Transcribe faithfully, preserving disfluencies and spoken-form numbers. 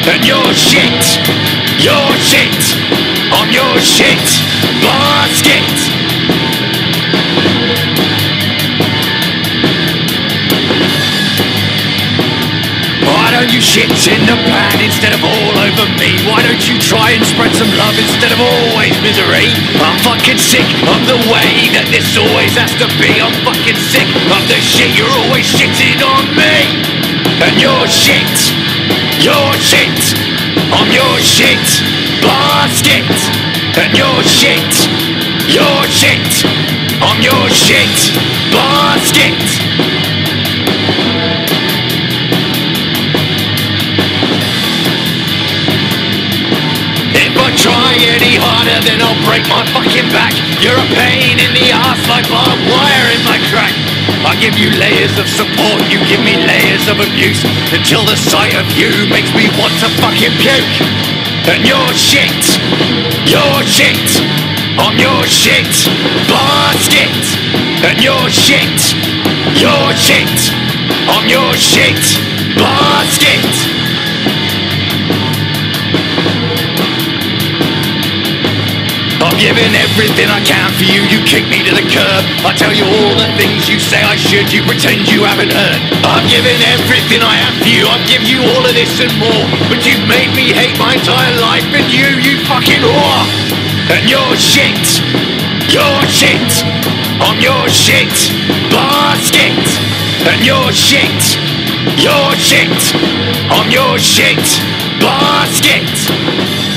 and you're shit. You're shit. I'm your shit basket. Why don't you shit in the pan instead of all over me? Why don't you try and spread some love instead of always misery? I'm fucking sick of the way that this always has to be. I'm fucking sick of the shit you're always shitting on me. And you're shit. You're shit. I'm your shit basket. And you're shit. You're shit. I'm your shit basket. If I try any harder, then I'll break my fucking back. You're a pain in the ass like barbed wire in my crack. I give you layers of support, you give me layers of abuse, until the sight of you makes me want to fucking puke. And you're shit. You're shit. I'm your shit basket. And you're shit. You're shit. I'm your shit basket. I'm giving everything I can for you, you kick me to the curb. I tell you all the things you say I should, you pretend you haven't heard. I'm giving everything I am for you, I've given you all of this and more, but you've made me hate my entire life and you, you fucking whore. And you're shit. You're shit. I'm your shit basket. And you're shit. You're shit. I'm your shit basket.